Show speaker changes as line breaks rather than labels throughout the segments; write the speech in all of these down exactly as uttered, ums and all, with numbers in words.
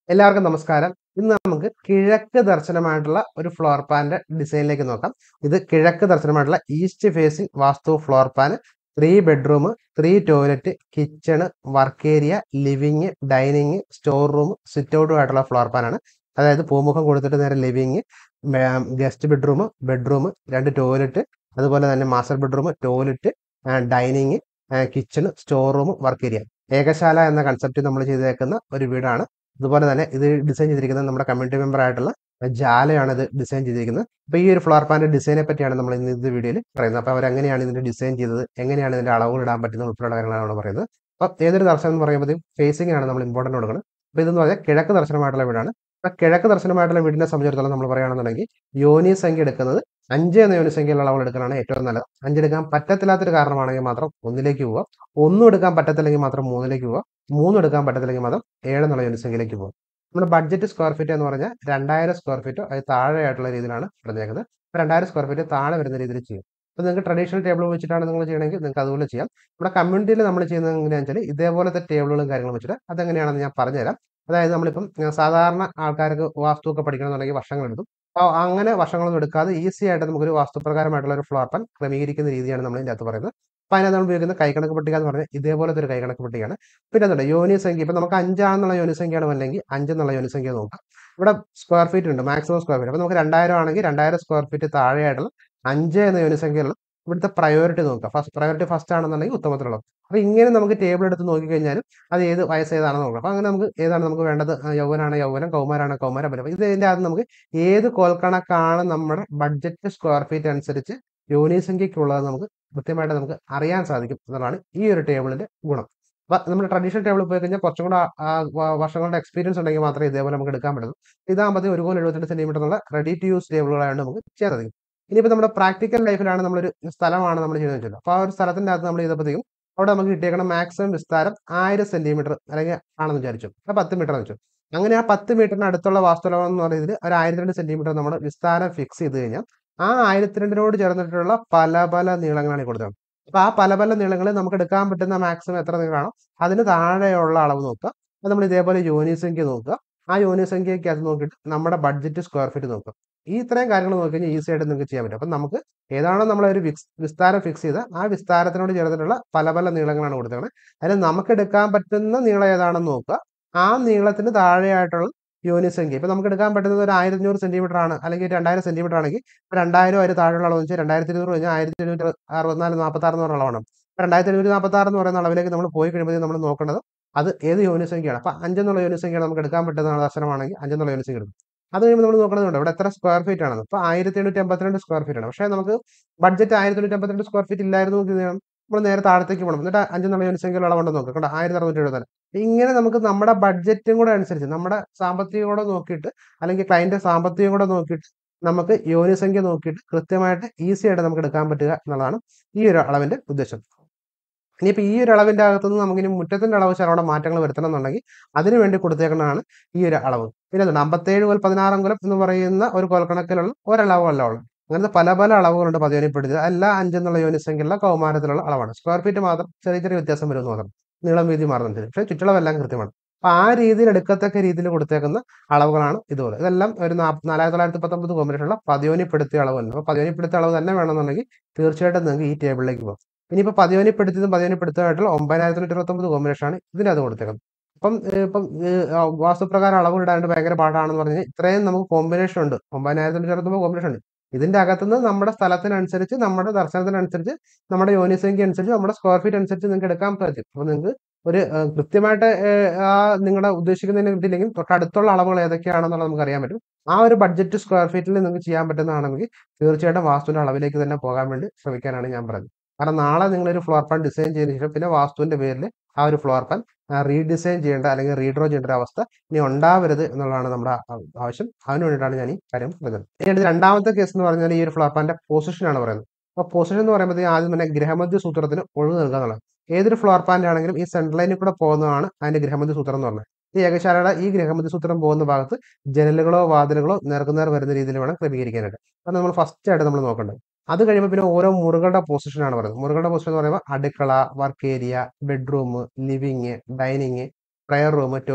എല്ലാവർക്കും നമസ്കാരം. ഇന്ന് നമുക്ക് കിഴക്ക് ദർശനമായിട്ടുള്ള ഒരു ഫ്ലോർ പ്ലാന്റെ ഡിസൈനിലേക്ക് നോക്കാം. ഇത് കിഴക്ക് ദർശനമായിട്ടുള്ള east facing Vastu floor plan. Three bedroom, three toilet, kitchen, work area, living, dining, store room, sit ഔട്ടും ആയിട്ടുള്ള ഫ്ലോർ പ്ലാൻ ആണ്. അതായത് പൂമുഖം കൊടുത്തിട്ട് നേരെ ലിവിങ്, ഗസ്റ്റ് ബെഡ്റൂം, ബെഡ്റൂം, രണ്ട് ടോയ്ലറ്റ്, അതുപോലെ തന്നെ master bedroom, toilet, dining, kitchen, store room, work area. ഏകശാല എന്ന കൺസെപ്റ്റ് നമ്മൾ ചെയ്തേക്കുന്ന ഒരു വീടാണ്. അതുപോലെ തന്നെ ഇത് ഡിസൈൻ ചെയ്തിരിക്കുന്നത് നമ്മുടെ കമ്മ്യൂണിറ്റി മെമ്പർ ആയിട്ടുള്ള ജാലയാണ് ഇത് ഡിസൈൻ ചെയ്തിരിക്കുന്നത്. അപ്പോൾ ഈ ഒരു ഫ്ലോർ പ്ലാന്റെ ഡിസൈനെ പറ്റിയാണ് നമ്മൾ ഇന്ന് ഇത് വീഡിയോയിൽ പറയുന്നത്. അപ്പോൾ അവരെങ്ങനെയാണ് ഇതിന്റെ ഡിസൈൻ ചെയ്തത്, എങ്ങനെയാണ് ഇതിന്റെ അളവുകൾ ഇടാൻ പറ്റുന്ന ഉൾപ്പെടെയുള്ള കാര്യങ്ങളാണ് പറയുന്നത്. അപ്പോൾ ഏതൊരു ദർശനം എന്ന് പറയുമ്പോൾ ഫേസിംഗ് ആണ് നമ്മൾ ഇമ്പോർട്ടൻ്റ് കൊടുക്കുന്നത്. അപ്പോൾ ഇതെന്ന് പറഞ്ഞാൽ കിഴക്ക് ദർശനമായിട്ടുള്ള വീടാണ്. അപ്പോൾ കിഴക്ക് ദർശനമായിട്ടുള്ള വീടിനെ സംബന്ധിച്ചിടത്തോളം നമ്മൾ പറയുകയാണെന്നുണ്ടെങ്കിൽ യോനി സംഖ്യ എടുക്കുന്നത് അഞ്ച് എന്ന യോനി സംഖ്യയുള്ള അളവുകൾ എടുക്കാനാണ് ഏറ്റവും നല്ലത്. അഞ്ചെടുക്കാൻ പറ്റത്തില്ലാത്തൊരു കാരണമാണെങ്കിൽ മാത്രം ഒന്നിലേക്ക് പോവുക. ഒന്നും എടുക്കാൻ പറ്റത്തില്ലെങ്കിൽ മാത്രം മൂന്നിലേക്ക് പോവുക. മൂന്ന് എടുക്കാൻ പറ്റത്തില്ലെങ്കിൽ മാത്രം ഏഴ് എന്നുള്ള യൂണിറ്റ് സംഖ്യയിലേക്ക് പോകും. നമ്മുടെ ബഡ്ജറ്റ് സ്ക്വയർ ഫീറ്റ് എന്ന് പറഞ്ഞാൽ രണ്ടായിരം സ്ക്വയർ ഫീറ്റോ അത് താഴെയായിട്ടുള്ള രീതിയിലാണ് പറഞ്ഞേക്കുന്നത്. അപ്പോൾ രണ്ടായിരം സ്ക്വയർ ഫീറ്റ് താഴെ വരുന്ന രീതിയിൽ ചെയ്യും. അപ്പോൾ നിങ്ങൾക്ക് ട്രഡീഷണൽ ടേബിൾ വെച്ചിട്ടാണ് നിങ്ങൾ ചെയ്യണമെങ്കിൽ നിങ്ങൾക്ക് അതുപോലെ ചെയ്യാം. നമ്മുടെ കമ്മ്യൂണിറ്റിയിൽ നമ്മൾ ചെയ്യുന്നത് എങ്ങനെയാണെന്ന് വെച്ചാൽ ഇതേപോലത്തെ ടേബിളുകളും കാര്യങ്ങളും വെച്ചിട്ട് അതെങ്ങനെയാണെന്ന് ഞാൻ പറഞ്ഞുതരാം. അതായത് നമ്മളിപ്പം സാധാരണ ആൾക്കാർക്ക് വാസ്തുവൊക്കെ പഠിക്കണമെന്നുണ്ടെങ്കിൽ വർഷങ്ങളെടുക്കും. അപ്പോൾ അങ്ങനെ വർഷങ്ങളൊന്നും എടുക്കാതെ ഈസി ആയിട്ട് നമുക്കൊരു വാസ്തുപ്രകാരമായിട്ടുള്ള ഒരു ഫ്ലോർ പ്ലാൻ ക്രമീകരിക്കുന്ന രീതിയാണ് നമ്മൾ ഇതിൻ്റെ അകത്ത് പറയുന്നത്. അപ്പോൾ അതിനകത്ത് നമ്മൾ ഉപയോഗിക്കുന്ന കൈക്കണക്ക് പട്ടിക എന്ന് പറഞ്ഞാൽ ഇതേപോലത്തെ ഒരു കൈക്കണക്ക് പട്ടികയാണ്. പിന്നെ എന്തുണ്ട് യോനി സംഖ്യ. ഇപ്പം നമുക്ക് അഞ്ചാണെന്നുള്ള യോനി സംഖ്യയാണ് അല്ലെങ്കിൽ അഞ്ചെന്നുള്ള യോനി സംഖ്യ നോക്കാം. ഇവിടെ സ്ക്വയർ ഫീറ്റ് ഉണ്ട്, മാക്സിമം സ്ക്വയർ ഫീറ്റ്. അപ്പോൾ നമുക്ക് രണ്ടായിരം ആണെങ്കിൽ രണ്ടായിരം സ്ക്വയർ ഫീറ്റ് താഴെയായിട്ടുള്ള അഞ്ച് എന്ന യോനി സംഖ്യയുള്ള ഇവിടുത്തെ പ്രയോറിറ്റി നോക്കാം. ഫസ്റ്റ് പ്രയോറിറ്റി ഫസ്റ്റ് ആണെന്നുണ്ടെങ്കിൽ ഉത്തമത്തിലുള്ളത്. അപ്പോൾ ഇങ്ങനെ നമുക്ക് ടേബിൾ എടുത്ത് നോക്കിക്കഴിഞ്ഞാലും അത് ഏത് വയസ്സ് ഏതാണെന്ന് നോക്കാം. അപ്പോൾ അങ്ങനെ നമുക്ക് ഏതാണ് നമുക്ക് വേണ്ടത്, യൗവനാണ് യൗവനം, കൗമാരാണ് കൗമാരം. അപ്പോൾ ഇത് ഇതിൻ്റെ അകത്ത് നമുക്ക് ഏത് കോൽക്കണക്കാണ് നമ്മുടെ ബഡ്ജറ്റ് സ്ക്വയർ ഫീറ്റ് അനുസരിച്ച് യോനി സംഖ്യയ്ക്കുള്ളത് നമുക്ക് കൃത്യമായിട്ട് നമുക്ക് അറിയാൻ സാധിക്കും എന്നുള്ളതാണ് ഈ ഒരു ടേബിളിന്റെ ഗുണം. അപ്പോൾ നമ്മൾ ട്രഡീഷണൽ ടേബിൾ പോയി കഴിഞ്ഞാൽ കുറച്ചും കൂടെ വർഷങ്ങളുടെ എക്സ്പീരിയൻസ് ഉണ്ടെങ്കിൽ മാത്രമേ ഇതേപോലെ നമുക്ക് എടുക്കാൻ പറ്റുള്ളൂ. ഇതാകുമ്പോൾ ഒരു കോൽ എഴുപത്തിരണ്ട് സെന്റിമീറ്റർ എന്നുള്ള റെഡി ടു യൂസ് ടേബിളുകളായതുകൊണ്ട് നമുക്ക് ചെയ്യാൻ സാധിക്കും. ഇനിയിപ്പോൾ നമ്മുടെ പ്രാക്ടിക്കൽ ലൈഫിലാണ് നമ്മളൊരു സ്ഥലമാണ് നമ്മൾ ചെയ്യുന്നത് വെച്ചത്. അപ്പോൾ ആ ഒരു സ്ഥലത്തിൻ്റെ അകത്ത് നമ്മൾ ചെയ്തപ്പോഴത്തേക്കും അവിടെ നമുക്ക് കിട്ടിയേക്കണം മാക്സിമം വിസ്താരം ആയിരം സെന്റിമീറ്റർ അല്ലെങ്കിൽ ആണെന്ന് വിചാരിച്ചു. അപ്പോൾ പത്ത് മീറ്റർ എന്ന് വെച്ചു. അങ്ങനെ ആ പത്ത് മീറ്ററിന് അടുത്തുള്ള വാസ്തുലം എന്ന് പറയുന്നത് ഒരു ആയിരത്തി രണ്ട് സെന്റിമീറ്റർ നമ്മൾ വിസ്താരം ഫിക്സ് ചെയ്ത് കഴിഞ്ഞാൽ ആ ആയിരത്തി രണ്ടിനോട് ചേർന്നിട്ടുള്ള പല പല നീളങ്ങളാണ് കൊടുത്തത്. അപ്പോൾ ആ പല പല നീളങ്ങളിൽ നമുക്ക് എടുക്കാൻ പറ്റുന്ന മാക്സിമം എത്ര നീളമാണോ അതിന് താഴെയുള്ള അളവ് നോക്കുക. അത് നമ്മൾ ഇതേപോലെ യോനി സംഖ്യ നോക്കുക. ആ യോനി സംഖ്യയ്ക്ക് അത് നോക്കിയിട്ട് നമ്മുടെ ബഡ്ജറ്റ് സ്ക്വയർ ഫീറ്റ് നോക്കുക. ഈ ഇത്രയും കാര്യങ്ങൾ നോക്കി കഴിഞ്ഞാൽ ഈസി ആയിട്ട് നിങ്ങൾക്ക് ചെയ്യാൻ പറ്റും. അപ്പം നമുക്ക് ഏതാണോ നമ്മളൊരു വിക്സ് വിസ്താരം ഫിക്സ് ചെയ്ത് ആ വിസ്താരത്തിനോട് ചേർന്നിട്ടുള്ള പല പല നീളങ്ങളാണ് കൊടുത്തത്. അതിൽ നമുക്ക് എടുക്കാൻ പറ്റുന്ന നീളം ഏതാണെന്ന് നോക്കുക. ആ നീളത്തിന് താഴെയായിട്ടുള്ള യോനി സംഖ്യ. ഇപ്പം നമുക്ക് എടുക്കാൻ പറ്റുന്നത് ഒരു ആയിരത്തി അഞ്ഞൂറ് സെന്റിമീറ്റർ ആണ് അല്ലെങ്കിൽ രണ്ടായിരം സെന്റിമീറ്റർ ആണെങ്കിൽ രണ്ടായിരം അതിന് താഴെയുള്ള അളവ് വെച്ചാൽ രണ്ടായിരത്തി ഇരുന്നൂറ് കഴിഞ്ഞാൽ ആയിരത്തി എഴുന്നൂറ്റി അറുപത്തിനാല് നാൽപ്പത്തി ആറ് എന്ന് പറയുന്ന അളവാണ്. രണ്ടായിരത്തി എഴുന്നൂറ്റി നാൽപ്പത്തി ആറ് എന്ന് പറയുന്ന അളവിലേക്ക് നമ്മൾ പോയി കഴിയുമ്പോൾ നമ്മൾ നോക്കേണ്ടത് അത് ഏത് യോനി സംഖ്യയാണ്. അപ്പം അഞ്ചെന്നുള്ള യോനി സംഖ്യയാണ് നമുക്ക് എടുക്കാൻ പറ്റുന്ന ദർശനമാണെങ്കിൽ അഞ്ചെന്നുള്ള യോനി സംഖ്യ എടുക്കും. അത് കഴിയുമ്പോൾ നമ്മൾ നോക്കേണ്ടതുണ്ട് ഇവിടെ എത്ര സ്ക്വയർ ഫീറ്റ് ആണെന്ന്. ഇപ്പോൾ ആയിരത്തി എണ്ണൂറ്റി അമ്പത്തിരണ്ട് സ്ക്വയർ ഫീറ്റ് ആണ്. പക്ഷേ നമുക്ക് ബഡ്ജറ്റ് ആയിരത്തി എണ്ണൂറ്റി അമ്പത്തിരണ്ട് സ്ക്വയർ ഫീറ്റ് ഇല്ലായിരുന്നു നമ്മൾ നേരെ താഴത്തേക്ക് പോകണം. എന്നിട്ട് അഞ്ചെന്നുള്ള യോനി സംഖ്യയുള്ള അളവുണ്ട് നോക്കുക. കണ്ടോ ആയിരത്തി അറുന്നൂറ്റി എഴുപത്തി ഇങ്ങനെ നമുക്ക് നമ്മുടെ ബഡ്ജറ്റും കൂടെ അനുസരിച്ച് നമ്മുടെ സാമ്പത്തികം കൂടെ നോക്കിയിട്ട് അല്ലെങ്കിൽ ക്ലയന്റ് സാമ്പത്തികം കൂടെ നോക്കിയിട്ട് നമുക്ക് യോനി സംഖ്യ നോക്കിയിട്ട് കൃത്യമായിട്ട് ഈസി ആയിട്ട് നമുക്ക് എടുക്കാൻ പറ്റുക എന്നുള്ളതാണ് ഈ ഒരു അളവിന്റെ ഉദ്ദേശം. ഇനിയിപ്പോൾ ഈ ഒരു അളവിന്റെ അകത്തുനിന്ന് നമുക്കിനി മുറ്റത്തിന്റെ അളവ് ശരവണ മാറ്റങ്ങൾ വരുത്തണം എന്നുണ്ടെങ്കിൽ അതിന് വേണ്ടി കൊടുത്തേക്കുന്നതാണ് ഈ ഒരു അളവ്. പിന്നെ എന്താണ് അമ്പത്തേഴ് മുതൽ പതിനാറ് അങ്കുലം എന്ന് പറയുന്ന ഒരു കോൽക്കണക്കിലുള്ള ഒരളവല്ല ഉള്ളത്. അങ്ങനത്തെ പല പല അളവുകളുണ്ട് പതിയോനിപ്പെടുത്തിയത്. എല്ലാ അഞ്ചെന്നുള്ള യോനി സംഖ്യയുള്ള കൗമാരത്തിലുള്ള അളവാണ്. സ്ക്വയർ ഫീറ്റ് മാത്രം ചെറിയ ചെറിയ വ്യത്യാസം വരുമെന്ന് മാത്രം. നീളം വീതി മാറുന്നുണ്ട്. പക്ഷേ ചുറ്റളവെല്ലാം കൃത്യമാണ്. അപ്പോൾ ആ രീതിയിൽ എടുക്കത്തക്ക രീതിയിൽ കൊടുത്തേക്കുന്ന അളവുകളാണ് ഇതുപോലെ. ഇതെല്ലാം ഒരു നാലായിരത്തി തൊള്ളായിരത്തി പത്തൊമ്പത് കോമ്പിനേഷനുള്ള പതിയോനിപ്പെടുത്തിയ അളവ് തന്നെ. അപ്പോൾ പതിയോനിപ്പെടുത്തിയ അളവ് തന്നെ വേണമെന്നുണ്ടെങ്കിൽ തീർച്ചയായിട്ടും നിങ്ങൾക്ക് ഈ ടേബിളിലേക്ക് പോകും. ഇനിയിപ്പോൾ പതിയോനിപ്പെടുത്തിയതും പതിയോനിപ്പെടുത്തതായിട്ടുള്ള ഒമ്പതിനായിരത്തി തൊണ്ണൂറ്റി ഇരുപത്തൊമ്പത് കോമ്പിനേഷനാണ് ഇതിനകത്ത് കൊടുത്തേക്കുന്നത്. അപ്പം ഇപ്പം വാസ്തുപ്രകാരം അളവ് ഇടാണ്ട് ഭയങ്കര പാടാണെന്ന് പറഞ്ഞാൽ ഇത്രയും നമുക്ക് കോമ്പിനേഷൻ ഉണ്ട്. ഒമ്പതിനായിരത്തി തൊണ്ണൂറ്റി ഇരുപത്തൊമ്പത് കോമ്പിനേഷൻ ഉണ്ട്. ഇതിന്റെ അകത്തുനിന്ന് നമ്മുടെ സ്ഥലത്തിനനുസരിച്ച് നമ്മുടെ ദർശനത്തിനനുസരിച്ച് നമ്മുടെ യോനി സംഖ്യ അനുസരിച്ച് നമ്മുടെ സ്ക്വയർ ഫീറ്റ് അനുസരിച്ച് നിങ്ങൾക്ക് എടുക്കാൻ പറ്റും. അപ്പോൾ നിങ്ങൾക്ക് ഒരു കൃത്യമായിട്ട് ആ നിങ്ങളുടെ ഉദ്ദേശിക്കുന്നതിന് കിട്ടിയില്ലെങ്കിൽ തൊട്ടടുത്തുള്ള അളവുകൾ ഏതൊക്കെയാണെന്നുള്ളത് നമുക്ക് അറിയാൻ പറ്റും. ആ ഒരു ബഡ്ജറ്റ് സ്ക്വയർ ഫീറ്റിൽ നിങ്ങൾക്ക് ചെയ്യാൻ പറ്റുന്നതാണെങ്കിൽ തീർച്ചയായിട്ടും വാസ്തുവിന്റെ അളവിലേക്ക് തന്നെ പോകാൻ വേണ്ടി ശ്രമിക്കാനാണ് ഞാൻ പറയുന്നത്. കാരണം നാളെ നിങ്ങളൊരു ഫ്ലോർ പ്ലാൻ ഡിസൈൻ ചെയ്തതിനു ശേഷം പിന്നെ വാസ്തുവിന്റെ പേരിൽ ആ ഒരു ഫ്ലോർ പ്ലാൻ റീഡിസൈൻ ചെയ്യേണ്ട അല്ലെങ്കിൽ റീഡ്രോ ചെയ്യേണ്ട ഒരു അവസ്ഥ ഇനി ഉണ്ടാവരുത് എന്നുള്ളതാണ് നമ്മുടെ ആവശ്യം. അതിന് വേണ്ടിയിട്ടാണ് ഞാൻ ഈ കാര്യം പറയുന്നത്. ഇനി രണ്ടാമത്തെ കേസ് എന്ന് പറഞ്ഞാൽ ഈ ഒരു ഫ്ലോർ പ്ലാന്റെ പൊസിഷനാണ് പറയുന്നത്. അപ്പോൾ പൊസിഷൻ എന്ന് പറയുമ്പോൾ ആദ്യം തന്നെ ഗ്രഹമധ്യ സൂത്രത്തിന് ഒഴിവ് നൽകുക എന്നുള്ളത്. ഏതൊരു ഫ്ലോർ പ്ലാന്റ് ആണെങ്കിലും ഈ സെൻട്രൽ ലൈനിൽ കൂടെ പോകുന്നതാണ് അതിന്റെ ഗ്രഹമധ്യ സൂത്രം എന്ന് പറഞ്ഞത്. ഈ ഏകശാലയുടെ ഈ ഗ്രഹമധ്യ സൂത്രം പോകുന്ന ഭാഗത്ത് ജനലുകളോ വാതിലുകളോ നേർക്കുനേർ വരുന്ന രീതിയിൽ വേണം ക്രമീകരിക്കാനായിട്ട്. അത് നമ്മൾ ഫസ്റ്റ് ആയിട്ട് നമ്മൾ നോക്കേണ്ടത്. അത് കഴിയുമ്പോൾ പിന്നെ ഓരോ മുറികളുടെ പൊസിഷനാണ് പറയുന്നത്. മുറികളുടെ പൊസിഷൻ എന്ന് പറയുമ്പോൾ അടുക്കള, work area, bedroom, living, dining, prayer room, toilet.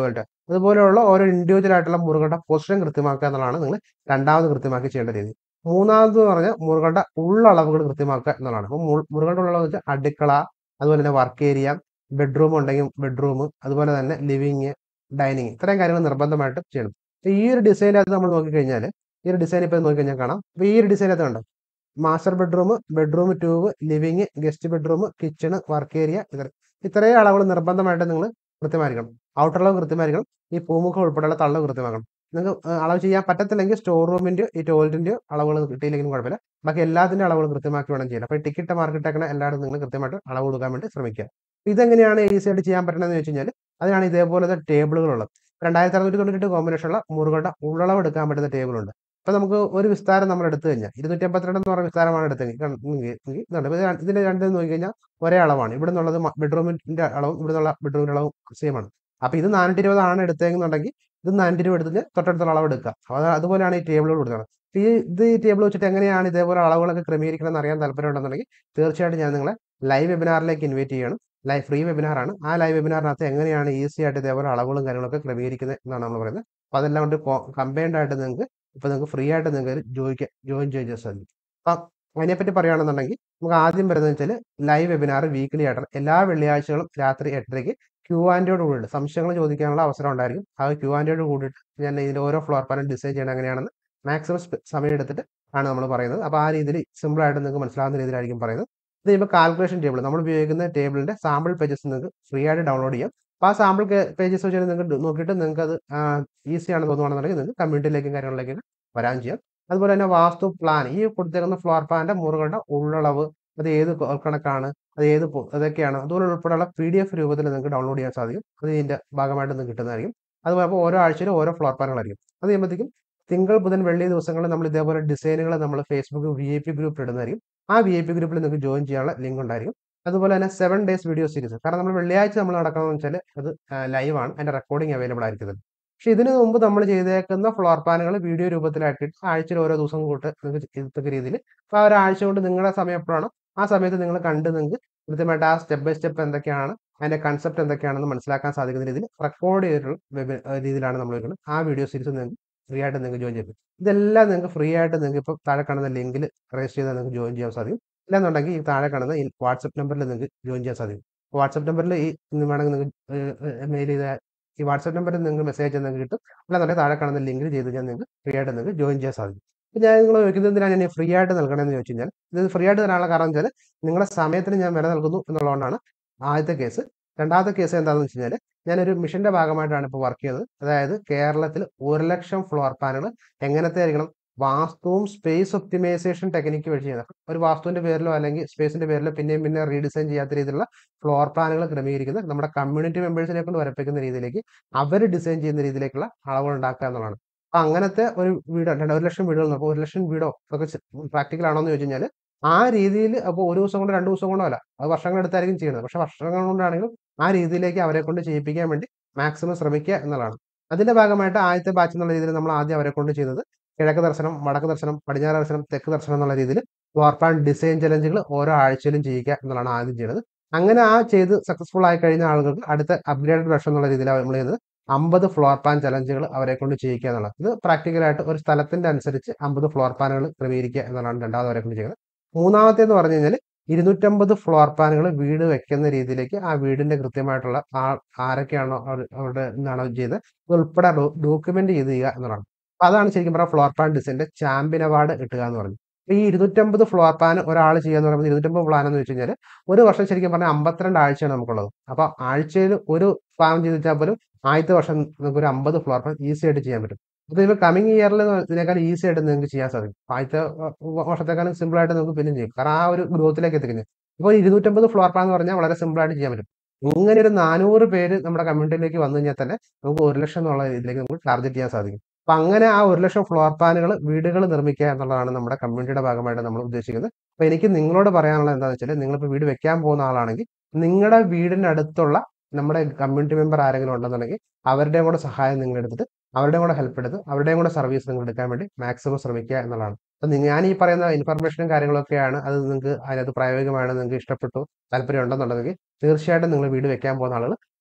അതുപോലെയുള്ള ഓരോ ഇൻഡിവിജ്വൽ ആയിട്ടുള്ള മുറികളുടെ പൊസിഷൻ കൃത്യമാക്കുക എന്നുള്ളതാണ് നിങ്ങൾ രണ്ടാമത് കൃത്യമാക്കി ചെയ്യേണ്ട രീതി. മൂന്നാമത് എന്ന് പറഞ്ഞാൽ മുറികളുടെ ഉള്ളളവുകൾ കൃത്യമാക്കുക എന്നുള്ളതാണ്. അപ്പോൾ മുറികളുടെ ഉള്ളളവ് വെച്ചാൽ അടുക്കള, അതുപോലെ തന്നെ വർക്ക് ഏരിയ, ബെഡ്റൂം ഉണ്ടെങ്കിൽ ബെഡ്റൂം, അതുപോലെ തന്നെ ലിവിങ്, ഡൈനിങ്, ഇത്രയും കാര്യങ്ങൾ നിർബന്ധമായിട്ടും ചെയ്യണം. ഈ ഒരു ഡിസൈനകത്ത് നമ്മൾ നോക്കിക്കഴിഞ്ഞാൽ ഈ ഒരു ഡിസൈൻ ഇപ്പോൾ നോക്കിക്കഴിഞ്ഞാൽ കാണാം. അപ്പോൾ ഈ ഒരു ഡിസൈനകത്ത് കണ്ടോ, മാസ്റ്റർ ബെഡ്റൂം, ബെഡ്റൂം ട്യൂബ്, living, guest bedroom, kitchen, work area, ഇത്ര ഇത്രയും അളവുകൾ നിർബന്ധമായിട്ട് നിങ്ങൾ കൃത്യമായിരിക്കണം. ഔട്ടർ അളവ് കൃത്യമായിരിക്കണം. ഈ പൂമുഖം ഉൾപ്പെടെയുള്ള തള്ളവ് കൃത്യമാക്കണം. നിങ്ങൾക്ക് അളവ് ചെയ്യാൻ പറ്റത്തില്ലെങ്കിൽ സ്റ്റോർ റൂമിൻ്റെയോ ഈ ടോയ്ലറ്റിൻ്റെയോ അളവുകൾ കിട്ടിയില്ലെങ്കിലും കുഴപ്പമില്ല. ബാക്കി എല്ലാത്തിൻ്റെ അളവുകൾ കൃത്യമാക്കി വേണം ചെയ്യാൻ. അപ്പോൾ ടിക്കറ്റ് മാർക്കറ്റൊക്കെ എല്ലായിടും നിങ്ങൾ കൃത്യമായിട്ട് അളവ് കൊടുക്കാൻ വേണ്ടി ശ്രമിക്കുക. ഇതെങ്ങനെയാണ് ഈസി ആയിട്ട് ചെയ്യാൻ പറ്റണമെന്ന് ചോദിച്ചു കഴിഞ്ഞാൽ അതിനാണ് ഇതേപോലത്തെ ടേബിളുകളുള്ളത്. രണ്ടായിരത്തി അറുന്നൂറ്റി തൊണ്ണൂറ്റി കോമ്പിനേഷനുള്ള മുറുകളുടെ ഉള്ളളവ് എടുക്കാൻ പറ്റുന്ന ടേബിളുണ്ട്. അപ്പോൾ നമുക്ക് ഒരു വിസ്താരം നമ്മൾ എടുത്തു കഴിഞ്ഞാൽ ഇരുന്നൂറ്റി അമ്പത്തിരണ്ട് എന്ന് പറഞ്ഞ വിസ്താരമാണ് എടുത്തെങ്കിൽ ഇതുണ്ട്. ഇതിന്റെ രണ്ടും നോക്കി കഴിഞ്ഞാൽ ഒരേ അളവാണ്. ഇവിടെ നിന്നുള്ളത് ബെഡ്റൂമിന്റെ അളവും ഇവിടെ നിന്നുള്ള ബെഡ്റൂമിന്റെ അളവും സെയിം ആണ്. അപ്പോൾ ഇത് നാനൂറ്റി ഇരുപതാണ് എടുത്തെന്നുണ്ടെങ്കിൽ ഇത് നാനൂറ്റി ഇരുപത് എടുത്തിട്ട് തൊട്ടടുത്തുള്ള അളവ് എടുക്കുക. അത് അതുപോലെയാണ് ഈ ടേബിളുകൾ കൊടുക്കുന്നത്. ഈ ഇത് ഈ ടേബിൾ വെച്ചിട്ട് എങ്ങനെയാണ് ഇതേപോലെ അളവുകളൊക്കെ ക്രമീകരിക്കണം എന്ന് അറിയാൻ താല്പര്യം ഉണ്ടെന്നുണ്ടെങ്കിൽ തീർച്ചയായിട്ടും ഞാൻ നിങ്ങളെ ലൈവ് വെബിനാറിലേക്ക് ഇൻവൈറ്റ് ചെയ്യണം. ലൈവ് ഫ്രീ വെബിനാറാണ്. ആ ലൈവ് വെബിനാറിനകത്ത് എങ്ങനെയാണ് ഈസി ആയിട്ട് ഇതേപോലെ അളവുകളും കാര്യങ്ങളൊക്കെ ക്രമീകരിക്കുന്നത് എന്നാണ് നമ്മൾ പറയുന്നത്. അപ്പോൾ അതെല്ലാം കൊണ്ട് കമ്പൈൻഡ് ആയിട്ട് നിങ്ങൾക്ക് ഇപ്പോൾ നിങ്ങൾക്ക് ഫ്രീ ആയിട്ട് നിങ്ങൾക്ക് ജോയിക്കാൻ ജോയിൻ ചെയ്യാൻ സാധിക്കും. അപ്പം അതിനെപ്പറ്റി പറയുകയാണെന്നുണ്ടെങ്കിൽ നമുക്ക് ആദ്യം വരുന്നത് വെച്ചാൽ ലൈവ് വെബിനാർ വീക്ക്ലി ആയിട്ട് എല്ലാ വെള്ളിയാഴ്ചകളും രാത്രി എട്ടരയ്ക്ക് ക്യൂ ആൻഡോട് കൂടിയിട്ട് സംശയങ്ങൾ ചോദിക്കാനുള്ള അവസരം ഉണ്ടായിരിക്കും. ആ ക്യൂ ആൻഡോട് കൂടിയിട്ട് ഞാൻ ഇതിൽ ഓരോ ഫ്ലോർ പാനൽ ഡിസൈൻ ചെയ്യണം എങ്ങനെയാണെന്ന് മാക്സിമം സമയം എടുത്തിട്ട് ആണ് നമ്മൾ പറയുന്നത്. അപ്പോൾ ആ രീതിയിൽ സിമ്പിളായിട്ട് നിങ്ങൾക്ക് മനസ്സിലാവുന്ന രീതിയിലായിരിക്കും പറയുന്നത്. ഇത് കഴിയുമ്പോൾ കാൽക്കുലേഷൻ ടേബിൾ നമ്മൾ ഉപയോഗിക്കുന്ന ടേബിളിൻ്റെ സാമ്പിൾ പേജസ് നിങ്ങൾക്ക് ഫ്രീ ആയിട്ട് ഡൗൺലോഡ് ചെയ്യാം. അപ്പോൾ ആ സാമ്പിൾ പേജസ് വെച്ചാൽ നിങ്ങൾക്ക് നോക്കിയിട്ട് നിങ്ങൾക്ക് അത് ഈസി ആണെന്ന് തോന്നുകയാണെന്നുണ്ടെങ്കിൽ നിങ്ങൾക്ക് കമ്മ്യൂണിറ്റിയിലേക്കും കാര്യങ്ങളിലേക്കും വരാൻ ചെയ്യാം. അതുപോലെ തന്നെ വാസ്തു പ്ലാൻ, ഈ കൊടുത്തേക്കുന്ന ഫ്ലോർ പ്ലാന്റെ മുറികളുടെ ഉള്ളളവ്, അത് ഏത് കണക്കാണ്, അത് ഏത് അതൊക്കെയാണ്, അതുപോലെ ഉൾപ്പെടെയുള്ള പി ഡി എഫ് രൂപത്തിൽ നിങ്ങൾക്ക് ഡൗൺലോഡ് ചെയ്യാൻ സാധിക്കും. അത് ഇതിൻ്റെ ഭാഗമായിട്ട് നിങ്ങൾക്ക് കിട്ടുന്നതായിരിക്കും. അതുപോലെ അപ്പോൾ ഓരോ ആഴ്ചയിലും ഓരോ ഫ്ലോർ പ്ലാനുകളായിരിക്കും. അത് ചെയ്യുമ്പോഴത്തേക്കും തിങ്കൾ ബുധൻ വെള്ളി ദിവസങ്ങളിൽ നമ്മൾ ഇതേപോലെ ഡിസൈനുകൾ നമ്മൾ ഫേസ്ബുക്ക് വി ഐ പി ഗ്രൂപ്പിൽ ഇടുന്നതായിരിക്കും. ആ വി ഐ പി ഗ്രൂപ്പിൽ നിങ്ങൾക്ക് ജോയിൻ ചെയ്യാനുള്ള ലിങ്ക് ഉണ്ടായിരിക്കും. അതുപോലെ തന്നെ സെവൻ ഡേയ്സ് വീഡിയോ സീരീസ്, കാരണം നമ്മൾ വെള്ളിയാഴ്ച നമ്മൾ നടക്കണമെന്ന് വെച്ചാൽ അത് ലൈവാണ്, അതിൻ്റെ റെക്കോർഡിംഗ് അവൈലബിൾ ആയിരിക്കുന്നത്. പക്ഷെ ഇതിനു മുമ്പ് നമ്മൾ ചെയ്തേക്കുന്ന ഫ്ലോർ പ്ലാനുകൾ വീഡിയോ രൂപത്തിലാക്കിയിട്ട് ആഴ്ചയിൽ ഓരോ ദിവസം കൂട്ട് നിങ്ങൾക്ക് ഇത്തക്ക രീതിയിൽ അപ്പോൾ ആ ഒരാഴ്ച കൊണ്ട് നിങ്ങളുടെ സമയം എപ്പോഴാണോ ആ സമയത്ത് നിങ്ങൾ കണ്ട് നിങ്ങൾക്ക് കൃത്യമായിട്ട് ആ സ്റ്റെപ്പ് ബൈ സ്റ്റെപ്പ് എന്തൊക്കെയാണ്, അതിൻ്റെ കൺസെപ്റ്റ് എന്തൊക്കെയാണെന്ന് മനസ്സിലാക്കാൻ സാധിക്കുന്ന രീതിയിൽ റെക്കോർഡ് ചെയ്തിട്ടുള്ള വെബ് രീതിയിലാണ് നമ്മൾ വരുന്നത്. ആ വീഡിയോ സീരീസ് നിങ്ങൾക്ക് ഫ്രീ ആയിട്ട് നിങ്ങൾക്ക് ജോയിൻ ചെയ്യാം. ഇതെല്ലാം നിങ്ങൾക്ക് ഫ്രീ ആയിട്ട് നിങ്ങൾക്ക് ഇപ്പോൾ താഴെ കാണുന്ന ലിങ്കിൽ രജിസ്റ്റർ ചെയ്താൽ നിങ്ങൾക്ക് ജോയിൻ ചെയ്യാൻ സാധിക്കും. ഇല്ലെന്നുണ്ടെങ്കിൽ ഈ താഴെ കാണുന്ന ഈ വാട്സപ്പ് നമ്പറിൽ നിങ്ങൾക്ക് ജോയിൻ ചെയ്യാൻ സാധിക്കും. വാട്സപ്പ് നമ്പറിൽ ഈ വേണമെങ്കിൽ നിങ്ങൾക്ക് മെയിൽ ചെയ്താൽ ഈ വാട്സപ്പ് നമ്പറിൽ നിങ്ങൾക്ക് മെസ്സേജ് ചെയ്താൽ നിങ്ങൾക്ക് കിട്ടും. അല്ലാന്നുണ്ടെങ്കിൽ താഴെ കാണുന്ന ലിങ്കിൽ ചെയ്ത് കഴിഞ്ഞാൽ നിങ്ങൾക്ക് ഫ്രീ ആയിട്ട് നിങ്ങൾക്ക് ജോയിൻ ചെയ്യാൻ സാധിക്കും. അപ്പോൾ ഞാൻ നിങ്ങൾ ചോദിക്കുന്നത് എന്തിനാണ് ഞാൻ ഫ്രീ ആയിട്ട് നൽകണമെന്ന് ചോദിച്ചു കഴിഞ്ഞാൽ ഇത് ഫ്രീ ആയിട്ട് തരാനുള്ള കാരണം വെച്ചാൽ നിങ്ങളുടെ സമയത്തിന് ഞാൻ വില നൽകുന്നു എന്നുള്ളതുകൊണ്ടാണ് ആദ്യത്തെ കേസ്. രണ്ടാമത്തെ കേസ് എന്താണെന്ന് വെച്ച് കഴിഞ്ഞാൽ ഞാനൊരു മിഷൻ്റെ ഭാഗമായിട്ടാണ് ഇപ്പോൾ വർക്ക് ചെയ്യുന്നത്. അതായത് കേരളത്തിൽ ഒരു ലക്ഷം ഫ്ലോർ പ്ലാനുകൾ എങ്ങനത്തെ ആയിരിക്കണം, വാസ്തുവും സ്പേസ് ഒപ്റ്റിമൈസേഷൻ ടെക്നിക്ക് വഴി ചെയ്യുന്നത്. ഒരു വാസ്തുവിൻ്റെ പേരിലോ അല്ലെങ്കിൽ സ്പേസിൻ്റെ പേരിലോ പിന്നെയും പിന്നെ റീഡിസൈൻ ചെയ്യാത്ത രീതിയിലുള്ള ഫ്ലോർ പ്ലാനുകൾ ക്രമീകരിക്കുന്നത് നമ്മുടെ കമ്മ്യൂണിറ്റി മെമ്പേഴ്സിനെ കൊണ്ട് വരപ്പിക്കുന്ന രീതിയിലേക്ക് അവർ ഡിസൈൻ ചെയ്യുന്ന രീതിയിലേക്കുള്ള അളവുകൾ ഉണ്ടാക്കുക എന്നുള്ളതാണ്. അപ്പം അങ്ങനത്തെ ഒരു വീടോ രണ്ട് ഒരു ലക്ഷം വീടുകൾ നോക്കുക, ഒരു ലക്ഷം വീടോ ഒക്കെ പ്രാക്ടിക്കൽ ആണോ എന്ന് ചോദിച്ചു കഴിഞ്ഞാൽ ആ രീതിയിൽ അപ്പോൾ ഒരു ദിവസം കൊണ്ട് രണ്ട് ദിവസം കൊണ്ടോ അല്ല, അത് വർഷങ്ങളെടുത്തായിരിക്കും ചെയ്യുന്നത്. പക്ഷേ വർഷങ്ങൾ കൊണ്ടാണെങ്കിലും ആ രീതിയിലേക്ക് അവരെ കൊണ്ട് ചെയ്യിപ്പിക്കാൻ വേണ്ടി മാക്സിമം ശ്രമിക്കുക എന്നുള്ളതാണ്. അതിൻ്റെ ഭാഗമായിട്ട് ആദ്യത്തെ ബാച്ച് എന്നുള്ള രീതിയിൽ നമ്മൾ ആദ്യം അവരെ കൊണ്ട് ചെയ്തത് കിഴക്ക് ദർശനം, വടക്ക് ദർശനം, പടിഞ്ഞാറ് ദർശനം, തെക്ക് ദർശനം എന്നുള്ള രീതിയിൽ ഫ്ലോർ പ്ലാൻ ഡിസൈൻ ചലഞ്ചുകൾ ഓരോ ആഴ്ചയിലും ചെയ്യിക്കുക എന്നുള്ളതാണ് ആദ്യം ചെയ്യുന്നത്. അങ്ങനെ ആ ചെയ്ത് സക്സസ്ഫുൾ ആയി കഴിഞ്ഞ ആളുകൾക്ക് അടുത്ത അപ്ഗ്രേഡഡ് വെർഷൻ എന്നുള്ള രീതിയിലാണ് നമ്മൾ ചെയ്യുന്നത് അമ്പത് ഫ്ലോർ പ്ലാൻ ചലഞ്ചുകൾ അവരെ കൊണ്ട് ചെയ്യിക്കുക എന്നുള്ളത്. ഇത് പ്രാക്ടിക്കലായിട്ട് ഒരു സ്ഥലത്തിൻ്റെ അനുസരിച്ച് അമ്പത് ഫ്ലോർ പ്ലാനുകൾ ക്രമീകരിക്കുക എന്നുള്ളതാണ് രണ്ടാമത് അവരെ കൊണ്ട് ചെയ്യുന്നത്. മൂന്നാമത്തേന്ന് പറഞ്ഞു കഴിഞ്ഞാൽ ഇരുന്നൂറ്റമ്പത് ഫ്ലോർ പ്ലാനുകൾ വീട് വെക്കുന്ന രീതിയിലേക്ക് ആ വീടിൻ്റെ കൃത്യമായിട്ടുള്ള ആ ആരൊക്കെയാണോ അവരുടെ എന്താണോ ചെയ്തത് അത് ഉൾപ്പെടെ ഡോക്യുമെന്റ് ചെയ്ത് ചെയ്യുക എന്നുള്ളതാണ്. അപ്പോൾ അതാണ് ശരിക്കും പറഞ്ഞാൽ ഫ്ലോർ പ്ലാൻ ഡിസൈൻ്റെ ചാമ്പ്യൻ അവാർഡ് കിട്ടുക എന്ന് പറഞ്ഞു. അപ്പോൾ ഈ ഇരുന്നൂറ്റമ്പത് ഫ്ലോർ പ്ലാൻ ഒരാൾ ചെയ്യുക എന്ന് പറയുമ്പോൾ ഇരുന്നൂറ്റമ്പത് പ്ലാൻ എന്ന് വെച്ച് കഴിഞ്ഞാൽ ഒരു വർഷം ശരിക്കും പറഞ്ഞാൽ അമ്പത്തിരണ്ട് ആഴ്ചയാണ് നമുക്കുള്ളത്. അപ്പോൾ ആഴ്ചയിൽ ഒരു പ്ലാൻ ചെയ്ത് വെച്ചാൽ പോലും ആദ്യത്തെ വർഷം നമുക്ക് ഒരു അമ്പത് ഫ്ലോർ പ്ലാൻ ഈസി ആയിട്ട് ചെയ്യാൻ പറ്റും. അപ്പോൾ ഇപ്പോൾ കമ്മിങ് ഇയറിൽ ഇതിനേക്കാൾ ഈസി ആയിട്ട് നിങ്ങൾക്ക് ചെയ്യാൻ സാധിക്കും. ആദ്യത്തെ വർഷത്തേക്കാളും സിമ്പിളായിട്ട് നമുക്ക് പിന്നെയും ചെയ്യും, കാരണം ആ ഒരു ഗ്രോത്തിലേക്ക് എത്തിക്കുന്നത്. ഇപ്പോൾ ഇരുന്നൂറ്റമ്പത് ഫ്ലോർ പ്ലാൻ എന്ന് പറഞ്ഞാൽ വളരെ സിമ്പിളായിട്ട് ചെയ്യാൻ പറ്റും. ഇങ്ങനെ ഒരു നാനൂറ് പേര് നമ്മുടെ കമ്മ്യൂണിറ്റിയിലേക്ക് വന്നു കഴിഞ്ഞാൽ തന്നെ നമുക്ക് ഒരു ലക്ഷം എന്നുള്ള രീതിയിലേക്ക് നമുക്ക് ടാർഗറ്റ് ചെയ്യാൻ സാധിക്കും. അപ്പം അങ്ങനെ ആ ഒരു ലക്ഷം ഫ്ലോർ പ്ലാനുകൾ വീടുകൾ നിർമ്മിക്കുക എന്നുള്ളതാണ് നമ്മുടെ കമ്മ്യൂണിറ്റിയുടെ ഭാഗമായിട്ട് നമ്മൾ ഉദ്ദേശിക്കുന്നത്. അപ്പോൾ എനിക്ക് നിങ്ങളോട് പറയാനുള്ളത് എന്താണെന്ന് വെച്ചാൽ നിങ്ങളിപ്പോൾ വീട് വെക്കാൻ പോകുന്ന ആളാണെങ്കിൽ നിങ്ങളുടെ വീടിൻ്റെ അടുത്തുള്ള നമ്മുടെ കമ്മ്യൂണിറ്റി മെമ്പർ ആരെങ്കിലും ഉണ്ടെന്നുണ്ടെങ്കിൽ അവരുടെയും കൂടെ സഹായം നിങ്ങൾ എടുത്തിട്ട് അവരുടെയും കൂടെ ഹെൽപ്പ് എടുത്ത് അവരുടെയും കൂടെ സർവീസ് നിങ്ങൾ എടുക്കാൻ വേണ്ടി മാക്സിമം ശ്രമിക്കുക എന്നുള്ളതാണ്. അപ്പം ഞാൻ ഈ പറയുന്ന ഇൻഫർമേഷനും കാര്യങ്ങളൊക്കെയാണ് അത് നിങ്ങൾക്ക് അതിനകത്ത് പ്രായോഗികമാണ് നിങ്ങൾക്ക് ഇഷ്ടപ്പെട്ടു താല്പര്യം ഉണ്ടെന്നുണ്ടെങ്കിൽ തീർച്ചയായിട്ടും നിങ്ങൾ വീട് വെക്കാൻ പോകുന്ന ആളുകൾ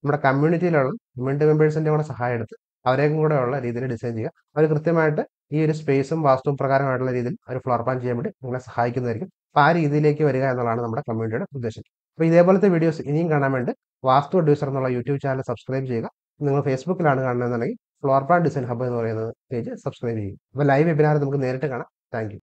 നമ്മുടെ കമ്മ്യൂണിറ്റിയിലുള്ള കമ്മ്യൂണിറ്റി മെമ്പേഴ്സിൻ്റെ കൂടെ സഹായം എടുത്ത് അവരെയും കൂടെ ഉള്ള രീതിയിൽ ഡിസൈൻ ചെയ്യുക. അവർ കൃത്യമായിട്ട് ഈ ഒരു സ്പേസും വാസ്തു പ്രകാരമായിട്ടുള്ള രീതിയിൽ ഒരു ഫ്ലോർ പ്ലാൻ ചെയ്യാൻ വേണ്ടി നിങ്ങളെ സഹായിക്കുന്നതായിരിക്കും. അപ്പോൾ ആ രീതിയിലേക്ക് വരിക എന്നുള്ളതാണ് നമ്മുടെ കമ്മ്യൂണിറ്റിയുടെ ഉദ്ദേശം. അപ്പോൾ ഇതേപോലത്തെ വീഡിയോസ് ഇനിയും കാണാൻ വേണ്ടി വാസ്തു അഡ്വൈസർ എന്നുള്ള യൂട്യൂബ് ചാനൽ സബ്സ്ക്രൈബ് ചെയ്യുക. നിങ്ങൾ ഫേസ്ബുക്കിലാണ് കാണുന്നതെന്നുണ്ടെങ്കിൽ ഫ്ലോർ പ്ലാൻ ഡിസൈൻ ഹബ്ബ് എന്ന് പറയുന്ന പേജ് സബ്സ്ക്രൈബ് ചെയ്യും. അപ്പോൾ ലൈവ് വെബിനാർ നമുക്ക് നേരിട്ട് കാണാം. Thank U.